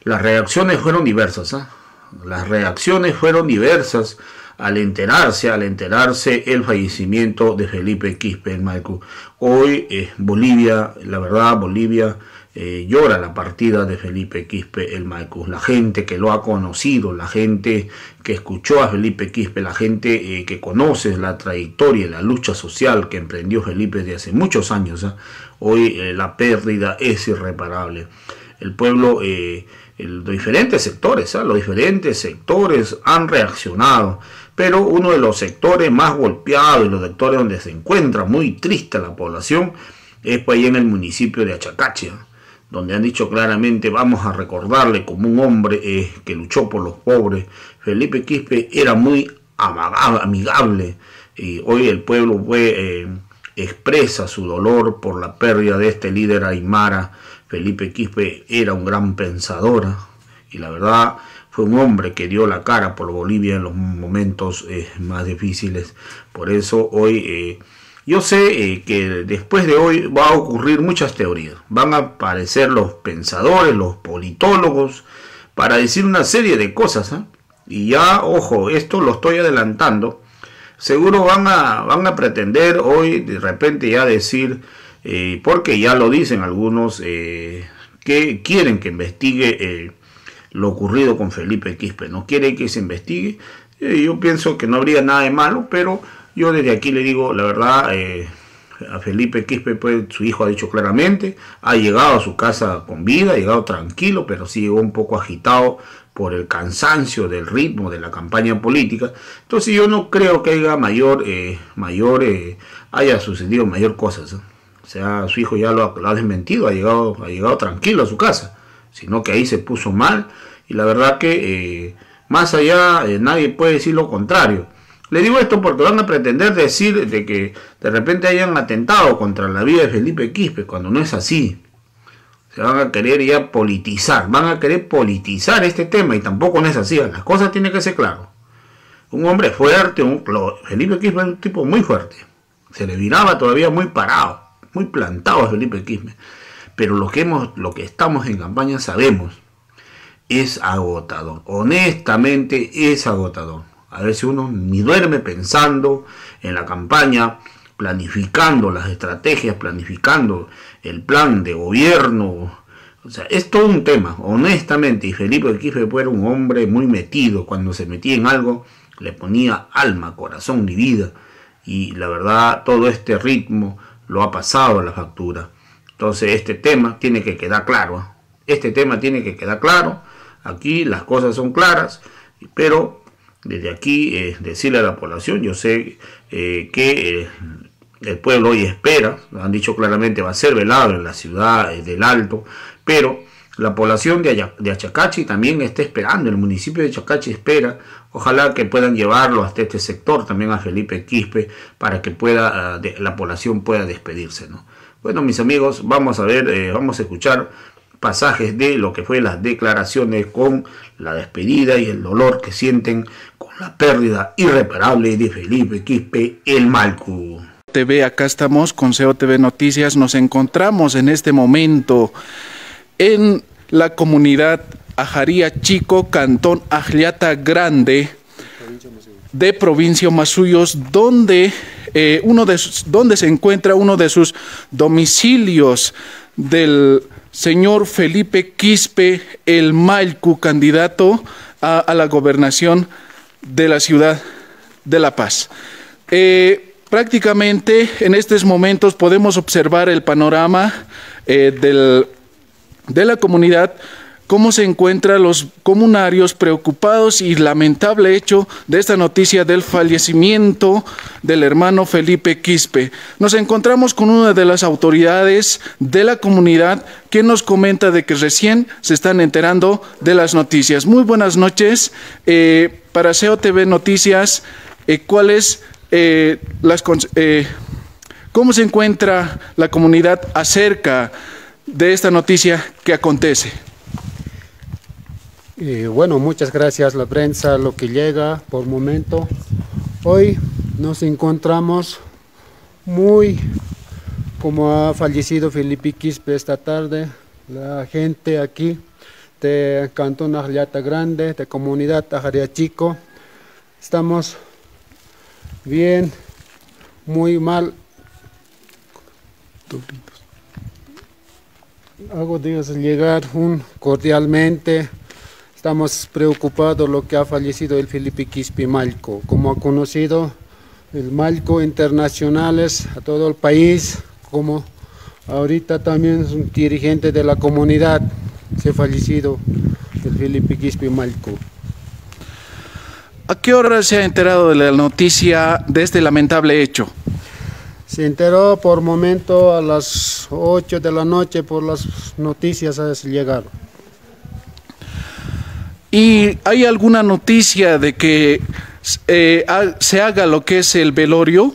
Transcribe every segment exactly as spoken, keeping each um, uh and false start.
las reacciones fueron diversas, ¿eh? Las reacciones fueron diversas al enterarse, al enterarse el fallecimiento de Felipe Quispe el Maicu. Hoy eh, Bolivia, la verdad, Bolivia eh, llora la partida de Felipe Quispe el Maicu. La gente que lo ha conocido, la gente que escuchó a Felipe Quispe, la gente eh, que conoce la trayectoria y la lucha social que emprendió Felipe desde hace muchos años, ¿eh? Hoy eh, la pérdida es irreparable. El pueblo, eh, el, los diferentes sectores, ¿eh? los diferentes sectores han reaccionado, pero uno de los sectores más golpeados y los sectores donde se encuentra muy triste la población es pues, ahí en el municipio de Achacachi, ¿eh? Donde han dicho claramente vamos a recordarle como un hombre eh, que luchó por los pobres. Felipe Quispe era muy amigable y hoy el pueblo fue, eh, expresa su dolor por la pérdida de este líder aymara. Felipe Quispe era un gran pensador y la verdad fue un hombre que dio la cara por Bolivia en los momentos eh, más difíciles. Por eso hoy eh, yo sé eh, que después de hoy va a ocurrir muchas teorías. Van a aparecer los pensadores, los politólogos para decir una serie de cosas, ¿eh? Y ya, ojo, esto lo estoy adelantando. Seguro van a, van a pretender hoy de repente ya decir... Eh, porque ya lo dicen algunos eh, que quieren que investigue eh, lo ocurrido con Felipe Quispe, no quieren que se investigue. Eh, yo pienso que no habría nada de malo, pero yo desde aquí le digo la verdad, eh, a Felipe Quispe, pues su hijo ha dicho claramente, ha llegado a su casa con vida, ha llegado tranquilo, pero sí llegó un poco agitado por el cansancio del ritmo de la campaña política. Entonces yo no creo que haya mayor, eh, mayor eh, haya sucedido mayor cosas, ¿eh? O sea, su hijo ya lo ha, lo ha desmentido, ha llegado, ha llegado tranquilo a su casa, sino que ahí se puso mal y la verdad que eh, más allá eh, nadie puede decir lo contrario. Le digo esto porque van a pretender decir de que de repente hayan atentado contra la vida de Felipe Quispe, cuando no es así. Se van a querer ya politizar, van a querer politizar este tema y tampoco no es así. Las cosas tienen que ser claras. Un hombre fuerte, un, Felipe Quispe es un tipo muy fuerte, se le miraba todavía muy parado, muy plantado a Felipe Quispe, pero lo que, hemos, lo que estamos en campaña sabemos, es agotador, honestamente es agotador. A veces uno ni duerme pensando en la campaña, planificando las estrategias, planificando el plan de gobierno. O sea, es todo un tema, honestamente, y Felipe Quispe era un hombre muy metido. Cuando se metía en algo, le ponía alma, corazón y vida, y la verdad, todo este ritmo lo ha pasado a la factura. Entonces este tema tiene que quedar claro, ¿eh? Este tema tiene que quedar claro. Aquí las cosas son claras, pero desde aquí eh, decirle a la población, yo sé eh, que eh, el pueblo hoy espera, lo han dicho claramente, va a ser velado en la ciudad eh, del Alto, pero la población de, Aya, de Achacachi también está esperando, el municipio de Achacachi espera, ojalá que puedan llevarlo hasta este sector, también a Felipe Quispe, para que pueda, de, la población pueda despedirse, ¿no? Bueno, mis amigos, vamos a ver, eh, vamos a escuchar pasajes de lo que fue las declaraciones con la despedida y el dolor que sienten con la pérdida irreparable de Felipe Quispe el Maicu. T V, acá estamos con C O T V Noticias, nos encontramos en este momento en la comunidad Ajaría Chico, Cantón Ajliata Grande, de Provincia Masuyos, donde, eh, uno de sus, donde se encuentra uno de sus domicilios del señor Felipe Quispe el Maicu, candidato a, a la gobernación de la ciudad de La Paz. Eh, prácticamente en estos momentos podemos observar el panorama eh, del, de la comunidad, cómo se encuentran los comunarios preocupados y lamentable hecho de esta noticia del fallecimiento del hermano Felipe Quispe. Nos encontramos con una de las autoridades de la comunidad que nos comenta de que recién se están enterando de las noticias. Muy buenas noches. Eh, para C O T V Noticias, eh, ¿cuáles eh, las eh, cómo se encuentra la comunidad acerca de esta noticia que acontece? Eh, bueno, muchas gracias a la prensa, lo que llega por momento. Hoy nos encontramos muy, como ha fallecido Felipe Quispe esta tarde, la gente aquí de Cantón Ajliata Grande, de Comunidad Ajaria Chico. Estamos bien, muy mal. Hago de llegar un cordialmente. Estamos preocupados lo que ha fallecido el Felipe Quispe Malco. Como ha conocido el Malco internacionales a todo el país, como ahorita también es un dirigente de la comunidad, se ha fallecido el Felipe Quispe Malco. ¿A qué hora se ha enterado de la noticia de este lamentable hecho? Se enteró por momento a las ocho de la noche por las noticias a llegar. ¿Y hay alguna noticia de que eh, se haga lo que es el velorio?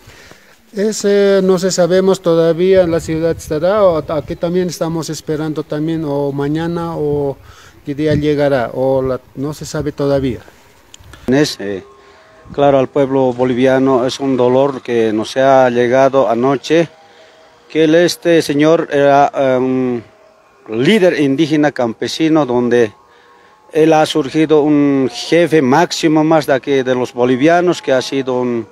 Ese no se sabemos todavía, en la ciudad estará, o aquí también estamos esperando también, o mañana o qué día llegará, o la, no se sabe todavía. Es, eh, claro, al pueblo boliviano es un dolor que nos ha llegado anoche, que él, este señor era un um, líder indígena campesino, donde él ha surgido un jefe máximo más de aquí de los bolivianos, que ha sido un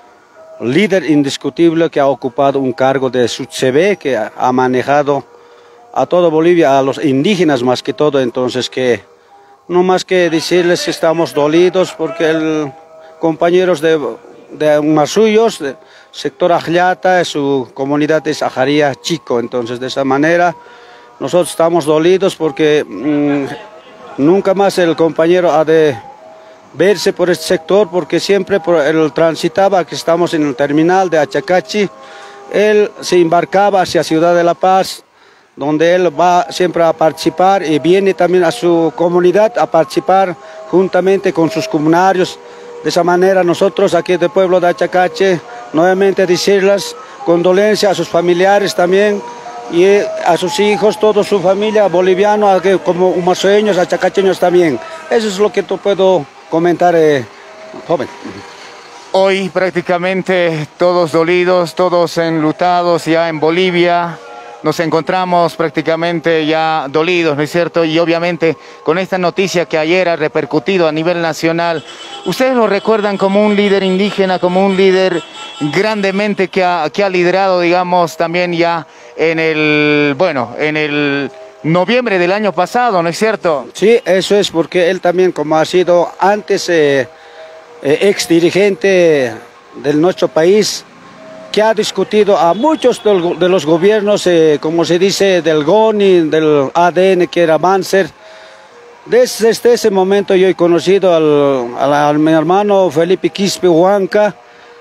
líder indiscutible, que ha ocupado un cargo de Sutsebe, que ha manejado a toda Bolivia, a los indígenas más que todo. Entonces, que no más que decirles que estamos dolidos porque el compañeros de, de más suyos, de sector Ajliata, su comunidad es Ajaria Chico. Entonces, de esa manera nosotros estamos dolidos porque mmm, nunca más el compañero ha de verse por este sector, porque siempre por él transitaba, que estamos en el terminal de Achacachi, él se embarcaba hacia Ciudad de La Paz, donde él va siempre a participar y viene también a su comunidad a participar juntamente con sus comunarios. De esa manera nosotros aquí del pueblo de Achacachi, nuevamente decirles condolencias a sus familiares también y a sus hijos, toda su familia boliviana, como humasoeños, achacacheños también. Eso es lo que te puedo comentar, eh, joven. Hoy prácticamente todos dolidos, todos enlutados ya en Bolivia. Nos encontramos prácticamente ya dolidos, ¿no es cierto? Y obviamente con esta noticia que ayer ha repercutido a nivel nacional, ¿ustedes lo recuerdan como un líder indígena, como un líder grandemente que ha, que ha liderado, digamos, también ya en el, bueno, en el noviembre del año pasado, ¿no es cierto? Sí, eso es, porque él también, como ha sido antes eh, eh, ex dirigente de nuestro país, que ha discutido a muchos de los gobiernos, eh, como se dice, del G O N I, del A D N, que era Banzer. Desde, desde ese momento yo he conocido al, al, al mi hermano Felipe Quispe Huanca.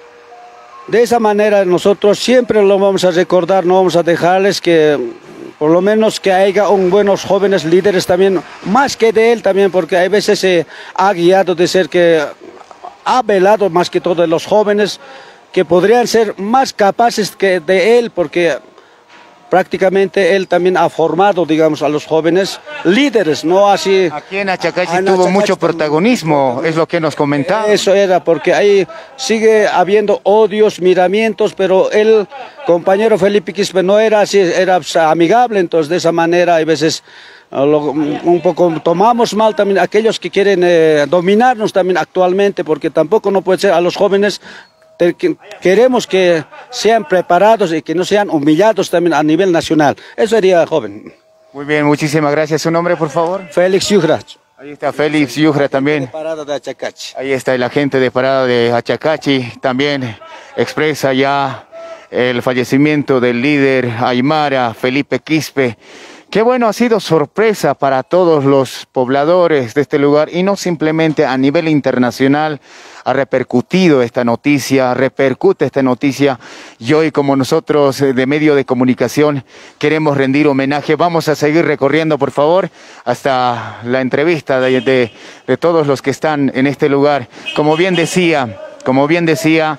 De esa manera nosotros siempre lo vamos a recordar, no vamos a dejarles que, por lo menos que haya un buenos jóvenes líderes también, más que de él también, porque hay veces se ha guiado de ser que ha velado más que todo de los jóvenes, que podrían ser más capaces que de él, porque prácticamente él también ha formado, digamos, a los jóvenes líderes, no así. Aquí en Achacachi en tuvo Achacachi mucho protagonismo, es lo que nos comentaba. Eso era, porque ahí sigue habiendo odios, miramientos, pero el compañero Felipe Quispe no era así, era amigable. Entonces de esa manera hay veces lo, un poco tomamos mal también aquellos que quieren eh, dominarnos también actualmente, porque tampoco no puede ser a los jóvenes. Queremos que sean preparados y que no sean humillados también a nivel nacional. Eso sería, joven. Muy bien, muchísimas gracias. ¿Su nombre, por favor? Félix Yugra. Ahí está Félix Yugra también. De Parada de Achacachi. Ahí está el agente de Parada de Achacachi. También expresa ya el fallecimiento del líder aymara, Felipe Quispe. Qué bueno, ha sido sorpresa para todos los pobladores de este lugar y no simplemente a nivel internacional. Ha repercutido esta noticia, repercute esta noticia y hoy, como nosotros de medio de comunicación queremos rendir homenaje, vamos a seguir recorriendo, por favor, hasta la entrevista de, de, de todos los que están en este lugar. Como bien decía, como bien decía,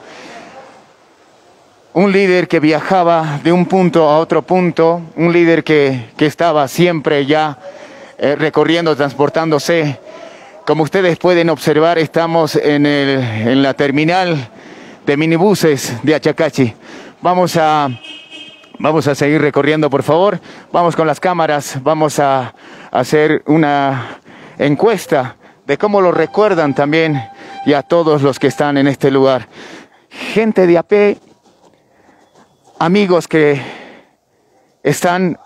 un líder que viajaba de un punto a otro punto, un líder que, que estaba siempre ya eh, recorriendo, transportándose. Como ustedes pueden observar, estamos en, el, en la terminal de minibuses de Achacachi. Vamos a, Vamos a seguir recorriendo, por favor. Vamos con las cámaras, vamos a hacer una encuesta de cómo lo recuerdan también y a todos los que están en este lugar. Gente de a pie, amigos que están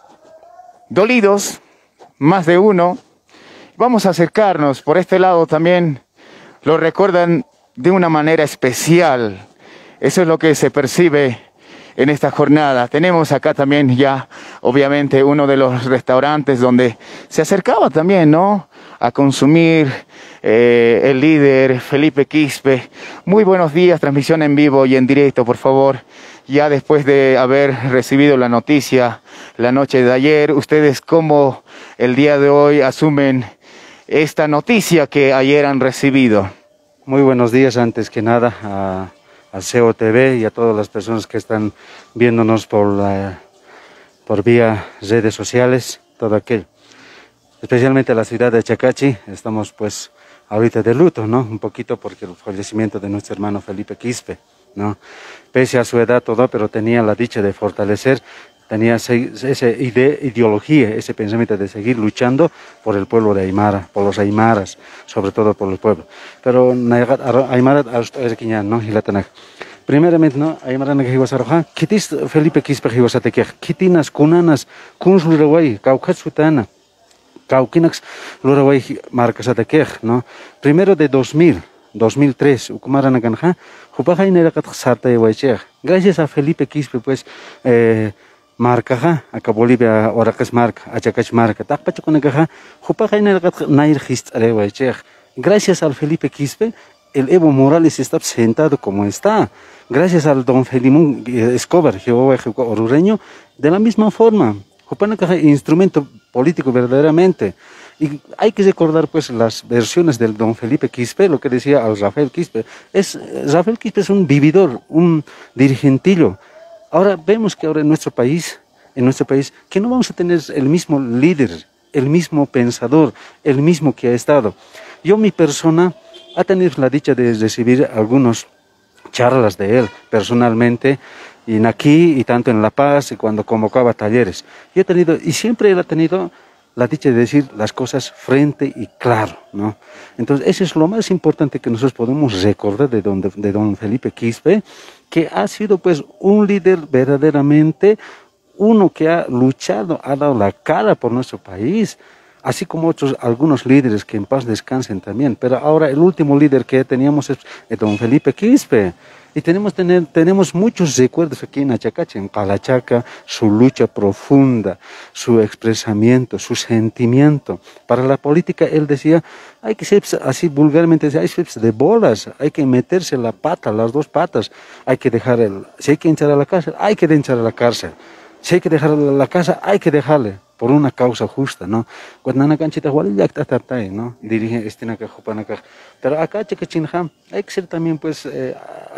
dolidos, más de uno. Vamos a acercarnos por este lado también. Lo recuerdan de una manera especial. Eso es lo que se percibe en esta jornada. Tenemos acá también ya, obviamente, uno de los restaurantes donde se acercaba también, ¿no?, a consumir eh, el líder Felipe Quispe. Muy buenos días, transmisión en vivo y en directo, por favor. Ya después de haber recibido la noticia la noche de ayer, ¿ustedes cómo el día de hoy asumen esta noticia que ayer han recibido? Muy buenos días, antes que nada, a, a C O T V y a todas las personas que están viéndonos por, la, por vía redes sociales, todo aquello. Especialmente la ciudad de Achacachi, estamos pues ahorita de luto, ¿no? Un poquito porque el fallecimiento de nuestro hermano Felipe Quispe, ¿no? Pese a su edad todo, pero tenía la dicha de fortalecer, tenía esa ide ideología, ese pensamiento de seguir luchando por el pueblo de Aymara, por los aymaras, sobre todo por el pueblo. Pero Aymara, ¿no? Primeramente, ¿no? Aymara que ibas a rojar, ¿quitis Felipe Quispe ibas a tequer? ¿Quitinas, cunanas, kunsulraway, caucatsutana? Cauquinax, Luraway marcas a tequer, ¿no? Primero de dos mil, dos mil tres, Ucumaranaganja, Jupajaineracat Sarta de Gracias a Felipe Quispe, pues, eh, marca, acá Bolivia, Oracas marca, Achacach marca, Tapachaconegaja, Jupajaineracat Nair Hist de Gracias al Felipe Quispe, el Evo Morales está sentado como está. Gracias al don Felimón Escobar, Jehová Orureño, de la misma forma. Jupanecaja, instrumento político verdaderamente. Y hay que recordar pues las versiones del don Felipe Quispe, lo que decía al Rafael Quispe. Es, Rafael Quispe es un vividor, un dirigentillo. Ahora vemos que ahora en nuestro país, en nuestro país, que no vamos a tener el mismo líder, el mismo pensador, el mismo que ha estado. Yo, mi persona, ha tenido la dicha de recibir algunas charlas de él personalmente, y en aquí y tanto en La Paz y cuando convocaba talleres. Yo he tenido, y siempre él ha tenido la dicha de decir las cosas frente y claro, ¿no? Entonces, eso es lo más importante que nosotros podemos recordar de don, de don Felipe Quispe, que ha sido pues un líder verdaderamente, uno que ha luchado, ha dado la cara por nuestro país, así como otros, algunos líderes que en paz descansen también. Pero ahora el último líder que teníamos es don Felipe Quispe. Y tenemos, tener, tenemos muchos recuerdos aquí en Achacachi, en Calachaca, su lucha profunda, su expresamiento, su sentimiento. Para la política, él decía, hay que ser así vulgarmente, hay que ser de bolas, hay que meterse la pata, las dos patas, hay que dejar el, si hay que echar a la cárcel, hay que echar a la cárcel. Si hay que dejar la casa, hay que dejarle por una causa justa, ¿no? Cuando canchita ¿no? Dirige estina pero acá Chacachinjam hay que ser también pues eh,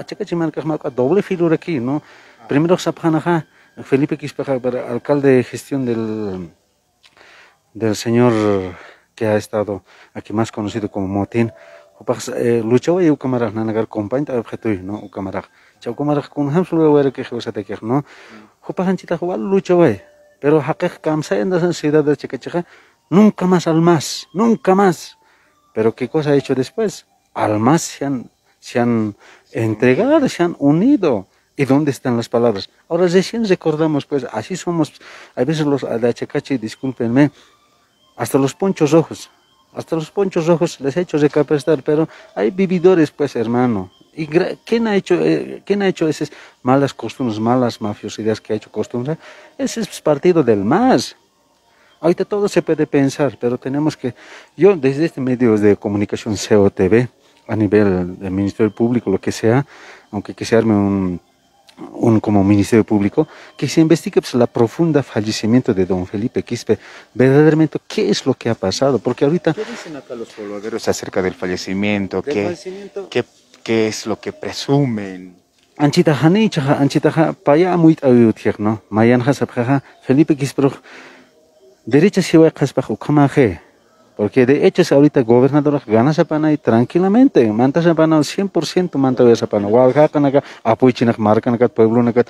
a doble figura aquí, ¿no? Primero Sapjanaja, Felipe Quispe, alcalde de gestión del del señor que ha estado aquí más conocido como Motín. Luchaba y Ucamaraj Nanagar compañía objeto, ¿no? Ucamaraj. Chau Ucamaraj con Hamsul Were que José Tequer, ¿no? Jupajanchita Juan luchaba. Pero Jaquej Kamsa en la ciudad de Chacachaja, nunca más al más, nunca más. Pero ¿qué cosa ha hecho después? Al más se han, se han entregado, se han unido. ¿Y dónde están las palabras? Ahora recién recordamos, pues así somos, a veces los de Achacachi, discúlpenme, hasta los ponchos rojos, hasta los ponchos rojos les he hecho recapacitar, pero hay vividores, pues hermano. ¿Y quién ha hecho, eh, quién ha hecho esas malas costumbres, malas mafiosidades que ha hecho costumbre? Ese es partido del M A S. Ahorita todo se puede pensar, pero tenemos que, yo desde este medio de comunicación C O T V, a nivel del Ministerio Público, lo que sea, aunque que se arme un, un como Ministerio Público, que se investigue pues, la profunda fallecimiento de don Felipe Quispe, verdaderamente qué es lo que ha pasado, porque ahorita... ¿Qué dicen acá los pobladores acerca del fallecimiento? ¿Del ¿Qué, fallecimiento? ¿qué, ¿Qué es lo que presumen? Anchitaja nichaja, anchitaja paya muy ayutier, ¿no? Mayanja sapjaja, Felipe Quispe, derecha si va a caspajo, camaje. Porque de hecho es ahorita gobernador gana Zapana y tranquilamente, manta Zapana al cien por ciento manta de Zapana. Oaxaca, apoychinak, marcanacat, pueblo nacat,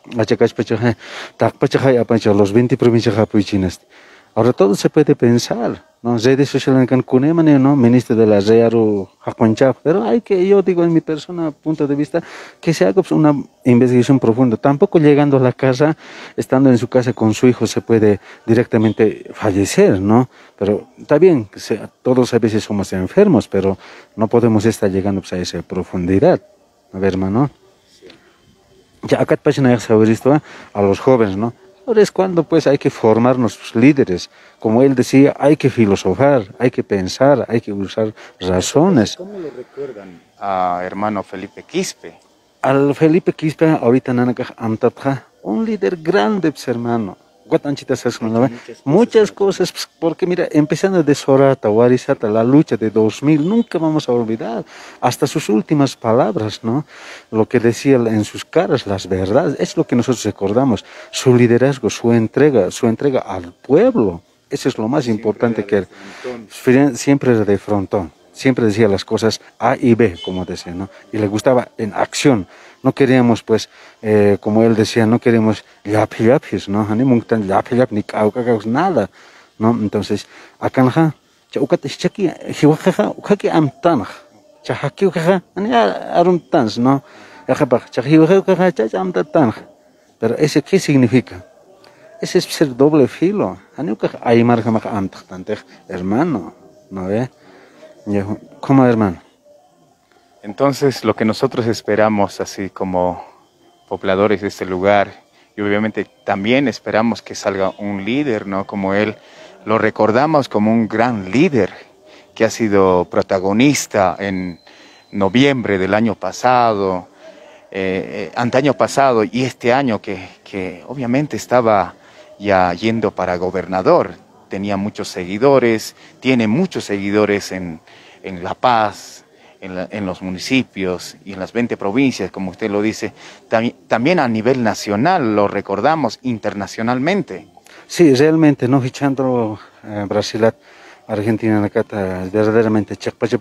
los veinte provincias japuichinas. Ahora todo se puede pensar, ¿no? Redes sociales en Cunemane, ¿no? Ministro de la Rearo, pero hay que, yo digo en mi persona, punto de vista, que se haga una investigación profunda. Tampoco llegando a la casa, estando en su casa con su hijo, se puede directamente fallecer, ¿no? Pero está bien, todos a veces somos enfermos, pero no podemos estar llegando pues, a esa profundidad. A ver, hermano. Ya acá página se ha visto a los jóvenes, ¿no? Ahora es cuando pues hay que formar nuestros líderes. Como él decía, hay que filosofar, hay que pensar, hay que usar razones. ¿Cómo lo recuerdan a hermano Felipe Quispe? Al Felipe Quispe, ahorita nanaka amtatja, un líder grande, pues, hermano. Muchas cosas, porque mira, empezando de Sorata, Warisata, la lucha de dos mil, nunca vamos a olvidar, hasta sus últimas palabras, ¿no? Lo que decía en sus caras, las verdades, es lo que nosotros recordamos, su liderazgo, su entrega, su entrega al pueblo, eso es lo más siempre importante que él, siempre era de frontón, siempre decía las cosas A y B, como decía, ¿no? Y le gustaba en acción. No queríamos, pues, eh, como él decía, no queríamos yapilapis, ¿no? Ni nada, ¿no? Entonces, acá en la chaki, jiwajaja, ukaki amtanaj, chahaki ujaja, ani aruntans, ¿no? Chajiwajaja, chachamtatanj. Pero ese, ¿qué significa? Ese es ser doble filo. Ani ujaja, aymar jamaj amtajtantej, hermano, ¿no ve? ¿Cómo, hermano? Entonces, lo que nosotros esperamos, así como pobladores de este lugar, y obviamente también esperamos que salga un líder, ¿no? Como él, lo recordamos como un gran líder que ha sido protagonista en noviembre del año pasado, eh, antaño pasado y este año que, que obviamente estaba ya yendo para gobernador. Tenía muchos seguidores, tiene muchos seguidores en, en La Paz, En, la, en los municipios y en las veinte provincias, como usted lo dice, tam, también a nivel nacional, lo recordamos internacionalmente. Sí, realmente, no fichando eh, Brasil, Argentina, verdaderamente,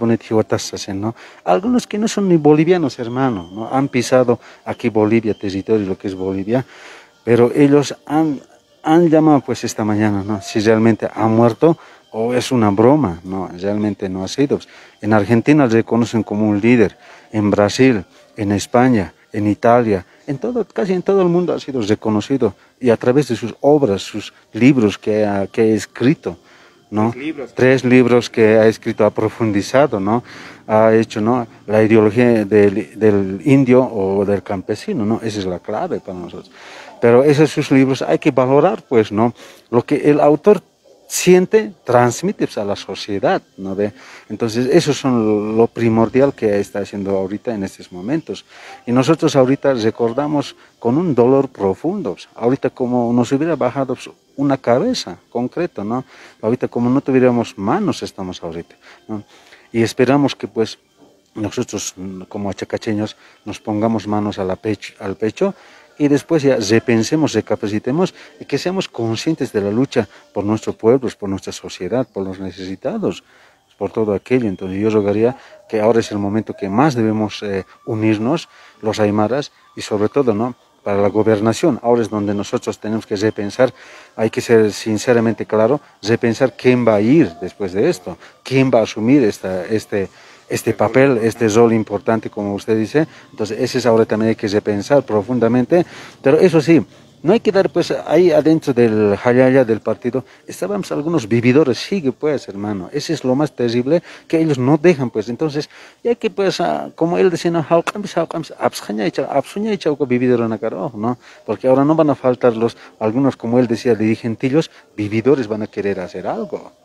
¿no? Algunos que no son ni bolivianos, hermano, ¿no? Han pisado aquí Bolivia, territorio, lo que es Bolivia, pero ellos han, han llamado pues esta mañana, ¿no? Si realmente ha muerto, o es una broma, no, realmente no ha sido. En Argentina le reconocen como un líder, en Brasil, en España, en Italia, en todo, casi en todo el mundo ha sido reconocido, y a través de sus obras, sus libros que ha, que ha escrito, ¿no? Tres libros. Tres libros que ha escrito, ha profundizado, ¿no? Ha hecho, ¿no? La ideología del, del indio o del campesino, ¿no? Esa es la clave para nosotros. Pero esos sus libros hay que valorar, pues, ¿no? Lo que el autor siente, transmite a la sociedad, ¿no ve? Entonces, eso es lo primordial que está haciendo ahorita en estos momentos. Y nosotros ahorita recordamos con un dolor profundo, ahorita como nos hubiera bajado una cabeza concreta, ¿no? Ahorita como no tuviéramos manos estamos ahorita, ¿no? Y esperamos que pues nosotros como achacacheños nos pongamos manos a la pecho, al pecho, y después ya repensemos, recapacitemos y que seamos conscientes de la lucha por nuestros pueblos, por nuestra sociedad, por los necesitados, por todo aquello. Entonces yo rogaría que ahora es el momento que más debemos eh, unirnos, los aymaras, y sobre todo, ¿no?, para la gobernación. Ahora es donde nosotros tenemos que repensar, hay que ser sinceramente claro, repensar quién va a ir después de esto, quién va a asumir esta, este... este papel, este rol importante, como usted dice. Entonces ese es ahora también hay que repensar profundamente, pero eso sí, no hay que dar pues ahí adentro del jayaya del partido, estábamos algunos vividores, sigue pues hermano, ese es lo más terrible, que ellos no dejan pues, entonces ya que pues como él decía, no, ¿no? Porque ahora no van a faltar los, algunos como él decía, dirigentillos, vividores van a querer hacer algo.